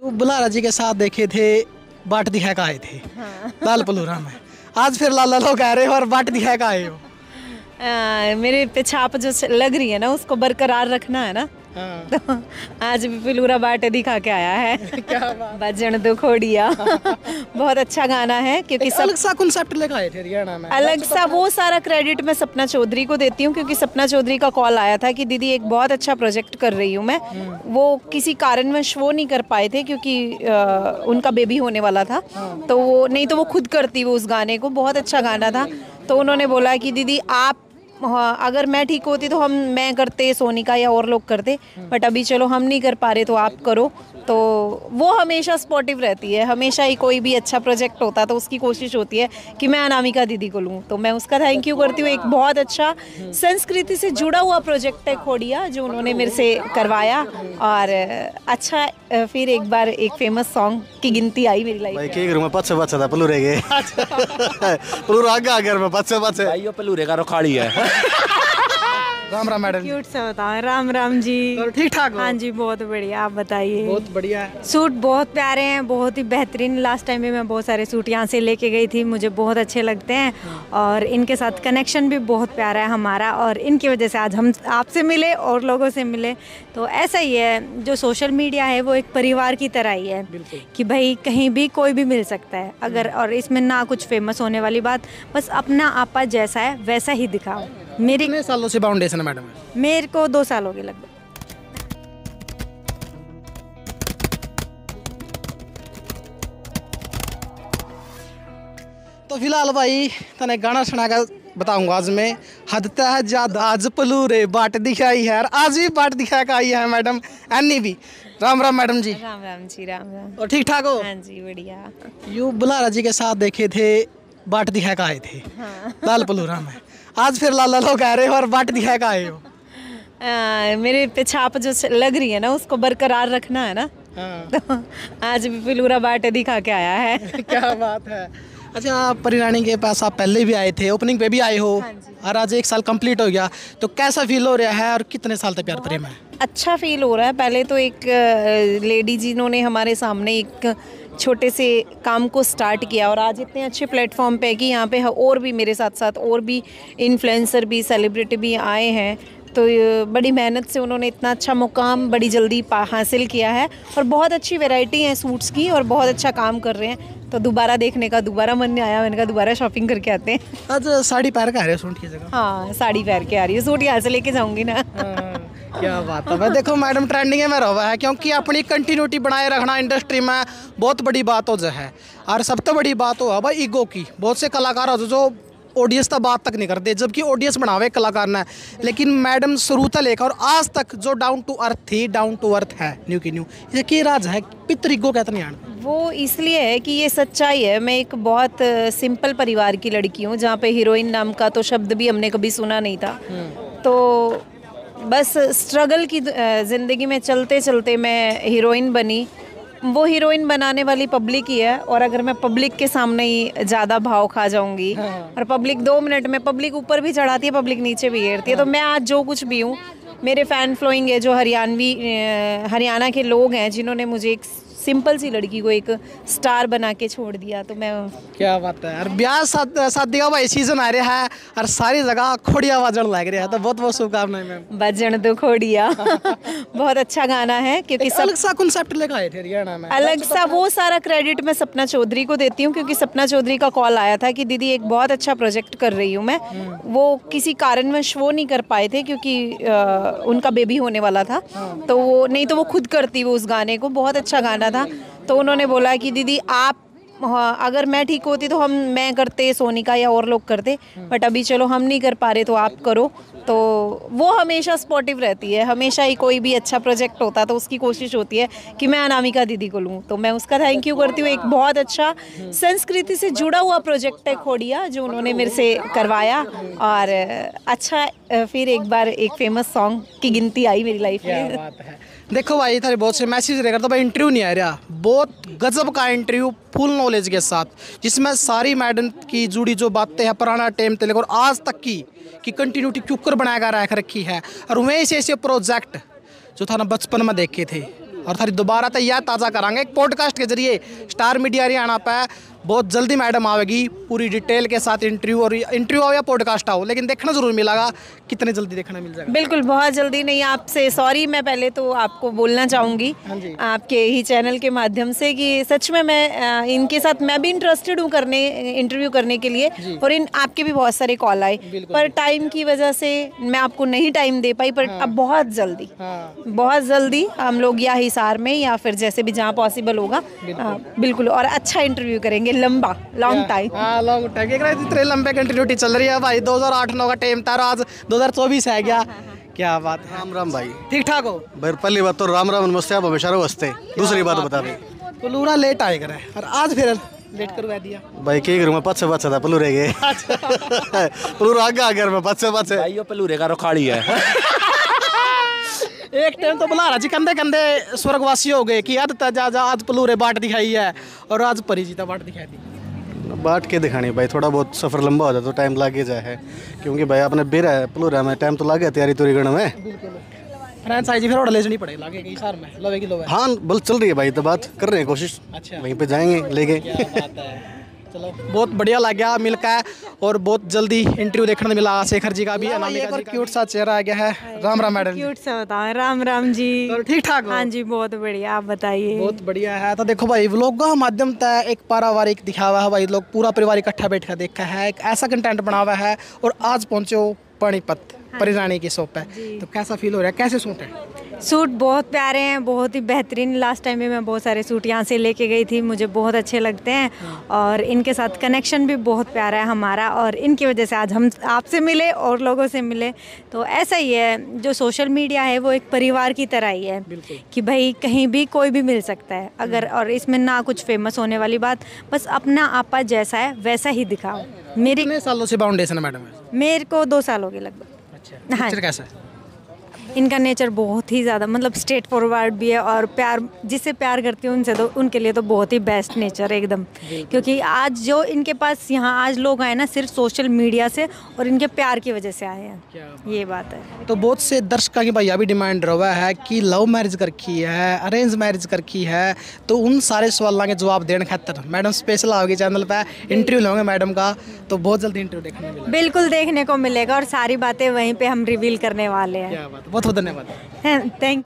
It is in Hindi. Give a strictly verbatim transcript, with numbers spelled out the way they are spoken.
बुलारा जी के साथ देखे थे, बाट दिखा का आए थे। हाँ। लाल पलूरा में आज फिर लाला लोग आ रहे हो और बाट दिखा का आए हो। आ, मेरे पे छाप जो लग रही है ना उसको बरकरार रखना है ना। हाँ। तो आज भी पिलूरा बाटे दिखा के आया है। क्या बात। बजन दो खोड़िया। बहुत अच्छा गाना है क्योंकि सब अलग सा कॉन्सेप्ट लेकर आए थे हरियाणा में। अलग सा वो सारा क्रेडिट मैं सपना चौधरी को देती हूँ क्योंकि सपना चौधरी का कॉल आया था कि दीदी एक बहुत अच्छा प्रोजेक्ट कर रही हूँ मैं। वो किसी कारणवश वो नहीं कर पाए थे क्योंकि आ, उनका बेबी होने वाला था। तो वो नहीं तो वो खुद करती वो उस गाने को, बहुत अच्छा गाना था। तो उन्होंने बोला कि दीदी आप हाँ, अगर मैं ठीक होती तो हम मैं करते, सोनिका या और लोग करते, बट अभी चलो हम नहीं कर पा रहे तो आप करो। तो वो हमेशा सपोर्टिव रहती है, हमेशा ही कोई भी अच्छा प्रोजेक्ट होता तो उसकी कोशिश होती है कि मैं अनामिका दीदी को लूँ। तो मैं उसका थैंक यू करती हूँ। एक बहुत अच्छा संस्कृति से जुड़ा हुआ प्रोजेक्ट है खोड़िया जो उन्होंने मेरे से करवाया। और अच्छा फिर एक बार एक फेमस सॉन्ग की गिनती आई मेरी लाइफ में। के में पछे पछे था पलूरे के पलूरा आगे आगे में पछे पछे भाइयों पलूरे का रोखाड़ी है। राम राम मैडम। क्यूट सा बताओ। राम राम जी। ठीक ठाक हो? हाँ जी बहुत बढ़िया, आप बताइए। बहुत बढ़िया है। सूट बहुत प्यारे हैं, बहुत ही बेहतरीन। लास्ट टाइम भी मैं बहुत सारे सूट यहाँ से लेके गई थी, मुझे बहुत अच्छे लगते हैं और इनके साथ कनेक्शन भी बहुत प्यारा है हमारा और इनकी वजह से आज हम आपसे मिले और लोगों से मिले। तो ऐसा ही है, जो सोशल मीडिया है वो एक परिवार की तरह ही है कि भाई कहीं भी कोई भी मिल सकता है अगर, और इसमें ना कुछ फेमस होने वाली बात, बस अपना आपा जैसा है वैसा ही दिखाओ। मेरे कितने सालों से फाउंडेशन है मैडम? मेरे को दो साल हो गए लगभग। तो फिलहाल भाई तने गाना सुना कर बताऊंगा आज मैं। हद तक ज्यादा आज पलूरे बाट दिखाई है, आज भी बाट दिखा का आई है मैडम एनी भी। राम राम मैडम जी। राम राम जी। राम राम। और ठीक ठाक हो? हाँ जी बढ़िया। यू बुलारा जी के साथ देखे थे, बाट दिखा का आए थे। हाँ। लाल पलूरा में आज फिर लाला लोग आ रहे हो और बाट दिखा का आए हो। आ, मेरे पे छाप जो लग रही है ना उसको बरकरार रखना है ना। हाँ। तो आज भी पिलूरा बाटे दिखा के आया है। क्या बात है। अच्छा, परिराणी के पास आप पहले भी आए थे, ओपनिंग पे भी आए हो। हाँ और आज एक साल कंप्लीट हो गया, तो कैसा फील हो रहा है और कितने साल तक प्यार प्रेम है? अच्छा फील हो रहा है। पहले तो एक लेडी जिन्होंने हमारे सामने एक छोटे से काम को स्टार्ट किया और आज इतने अच्छे प्लेटफॉर्म पे है कि यहाँ पे और भी मेरे साथ साथ और भी इन्फ्लुएंसर भी, सेलिब्रिटी भी आए हैं। तो बड़ी मेहनत से उन्होंने इतना अच्छा मुकाम बड़ी जल्दी हासिल किया है और बहुत अच्छी वैरायटी है सूट्स की और बहुत अच्छा काम कर रहे हैं। तो दोबारा देखने का दोबारा मन नहीं आया, मैंने कहा दोबारा शॉपिंग करके आते हैं। आज साड़ी पहन के आ रहे हो सूट की जगह? हाँ साड़ी पहन के आ रही है, सूट यहाँ से लेके जाऊँगी ना। क्या बात है। देखो मैडम ट्रेंडिंग में रहा है क्योंकि अपनी कंटिन्यूटी बनाए रखना इंडस्ट्री में बहुत बड़ी बात हो जाए। और सबसे बड़ी बात हो भाई ईगो की। बहुत से कलाकार हो जो ऑडियंस तक बात तक नहीं करते, जबकि ऑडियंस बनावे कलाकार ने, लेकिन मैडम शुरू से लेकर और आज तक जो डाउन टू अर्थ थी, डाउन टू अर्थ है न्यू की न्यू। ये की राज है पितर ईगो कहते नहीं आना। वो इसलिए है कि ये सच्चाई है। मैं एक बहुत सिंपल परिवार की लड़की हूँ जहाँ पे हीरोइन नाम का तो शब्द भी हमने कभी सुना नहीं था। तो बस स्ट्रगल की ज़िंदगी में चलते चलते मैं हीरोइन बनी। वो हीरोइन बनाने वाली पब्लिक ही है और अगर मैं पब्लिक के सामने ही ज़्यादा भाव खा जाऊंगी और पब्लिक दो मिनट में, पब्लिक ऊपर भी चढ़ाती है पब्लिक नीचे भी गिरती है। तो मैं आज जो कुछ भी हूँ, मेरे फ़ैन फ्लोइंग है जो हरियाणवी हरियाणा के लोग हैं जिन्होंने मुझे एक सिंपल सी लड़की को एक स्टार बना के छोड़ दिया। तो मैं क्या बात है यार। ब्याह शादी का भाई सीजन आ रहा है और सारी जगह खोड़िया बजन लग रहा है, तो बहुत बहुत शुभकामनाएं मैम। बजन दो खोड़िया। बहुत अच्छा गाना है क्योंकि अलग सा कॉन्सेप्ट लेकर आए थे हरियाणा में। अलग सा वो सारा क्रेडिट मैं सपना चौधरी को देती हूँ क्योंकि सपना चौधरी का कॉल आया था कि दीदी एक बहुत अच्छा प्रोजेक्ट कर रही हूँ मैं। वो किसी कारणवश वो नहीं कर पाए थे क्योंकि आ, उनका बेबी होने वाला था। तो वो नहीं तो वो खुद करती वो उस गाने को, बहुत अच्छा गाना था। तो उन्होंने बोला कि दीदी आप हाँ, अगर मैं ठीक होती तो हम मैं करते, सोनिका या और लोग करते, बट अभी चलो हम नहीं कर पा रहे तो आप करो। तो वो हमेशा सपोर्टिव रहती है, हमेशा ही कोई भी अच्छा प्रोजेक्ट होता तो उसकी कोशिश होती है कि मैं अनामिका दीदी को लूँ। तो मैं उसका थैंक यू करती हूँ। एक बहुत अच्छा संस्कृति से जुड़ा हुआ प्रोजेक्ट है खोड़िया जो उन्होंने मेरे से करवाया। और अच्छा फिर एक बार एक फेमस सॉन्ग की गिनती आई मेरी लाइफ में। देखो भाई थारे बहुत से मैसेज रहेगा, तो भाई इंटरव्यू नहीं आ रहा, बहुत गजब का इंटरव्यू फुल नॉलेज के साथ, जिसमें सारी मैडम की जुड़ी जो बातें हैं पुराना टाइम से लेकर आज तक की की कंटिन्यूटी क्यों कर बनाया रख रखी है। और वहीं से ऐसे प्रोजेक्ट जो था ना बचपन में देखे थे और थारी दोबारा तो यह ताज़ा करांगे एक पॉडकास्ट के जरिए स्टार मीडिया हरियाणा पे बहुत जल्दी मैडम आवेगी पूरी डिटेल के साथ इंटरव्यू और इंटरव्यू आओ या पॉडकास्ट आओ लेकिन देखना ज़रूर मिलेगा कितने जल्दी देखना मिल जाएगा। बिल्कुल बहुत जल्दी नहीं आपसे सॉरी मैं पहले तो आपको बोलना चाहूँगी आपके ही चैनल के माध्यम से कि सच में मैं अ, इनके साथ मैं भी इंटरेस्टेड हूँ करने इंटरव्यू करने के लिए और इन आपके भी बहुत सारे कॉल आए पर टाइम की वजह से मैं आपको नहीं टाइम दे पाई पर अब बहुत जल्दी बहुत जल्दी हम लोग या हिसार में या फिर जैसे भी जहाँ पॉसिबल होगा अ, बिल्कुल और अच्छा इंटरव्यू करेंगे लंबा लॉन्ग टाइम। हाँ लॉन्ग टाइम इतने लंबे कंटिन्यूटी चल रही है भाई दो हज़ार आठ नौ का टाइम था और आज दो हज़ार चौबीस है क्या क्या बात है। राम राम भाई। ठीक ठाक हो भाई पहली बात तो राम राम नमस्ते आप हमेशा रहो हंसते। दूसरी बात बता भाई पलूरा लेट आए करे और आज फिर लेट करवा दिया भाई के करूँ मैं पच से पच था पलू रह गए पलू आगे आ गया मैं पच से पच भाई यो पलूरे का रोखाड़ी है एक टाइम तो बुला रहा जी कंधे कंधे स्वर्गवासी हो गए कि आज जा जा आज पलूरे बाट दिखाई है और आज परिजीता बाट दिखाई दी। बाट के दिखानी भाई थोड़ा बहुत सफ़र लंबा हो जाए तो टाइम लग ही जाए है क्योंकि भाई आपने बेरा है पलूरा में टाइम तो लगे तैयारी तैयारी करने में फ्रेंचाइजी फिर ऑर्डर लेनी पड़ेगी लागे कई सार में लवे की लोवे। हाँ बल चल रही है भाई तो बात कर रहे हैं कोशिश अच्छा वहीं पे जाएंगे लेके। क्या बात है चलो बहुत बढ़िया लग गया मिलकर और बहुत जल्दी इंटरव्यू देखने को मिला शेखर जी का भी अनामिका जी का क्यूट सा चेहरा आ गया है। राम राम मैडम क्यूट सा बताओ। राम राम जी। तो ठीक ठाक हो? हाँ जी बहुत बढ़िया आप बताइए। बहुत बढ़िया है। तो देखो भाई व्लॉग का माध्यम तय एक पारिवारिक दिखा हुआ है भाई लोग पूरा परिवार इकट्ठा बैठ कर देखा है एक ऐसा कंटेंट बना हुआ है और आज पहुंचे हो पानीपत परिरानी की शॉप पे तो कैसा फील हो रहा है कैसे सूट है? सूट बहुत प्यारे हैं बहुत ही बेहतरीन। लास्ट टाइम भी मैं बहुत सारे सूट यहाँ से लेके गई थी मुझे बहुत अच्छे लगते हैं और इनके साथ कनेक्शन भी बहुत प्यारा है हमारा और इनकी वजह से आज हम आपसे मिले और लोगों से मिले। तो ऐसा ही है जो सोशल मीडिया है वो एक परिवार की तरह ही है कि भाई कहीं भी कोई भी मिल सकता है अगर और इसमें ना कुछ फेमस होने वाली बात बस अपना आपा जैसा है वैसा ही दिखाओ। मेरी कितने सालों से फाउंडेशन है मैडम? मेरे को दो साल हो गए लगभग। अच्छा हाँ। नेचर कैसा है? इनका नेचर बहुत ही ज़्यादा मतलब स्ट्रेट फॉरवर्ड भी है और प्यार जिससे प्यार करती हूँ उनसे तो उनके लिए तो बहुत ही बेस्ट नेचर है एकदम क्योंकि आज जो इनके पास यहाँ आज लोग आए ना सिर्फ सोशल मीडिया से और इनके प्यार की वजह से आए हैं ये बात है। तो बहुत से दर्शकों की भैया भी डिमांड रहा है कि लव मैरिज करकी है अरेंज मैरिज करकी है तो उन सारे सवालों के जवाब देने खातर मैडम स्पेशल आओगे चैनल पे इंटरव्यू लोगे मैडम का तो बहुत जल्दी इंटरव्यू देखने मिलेगा। बिल्कुल देखने को मिलेगा और सारी बातें वहीं पे हम रिवील करने वाले हैं। क्या बात बहुत बहुत धन्यवाद। थैंक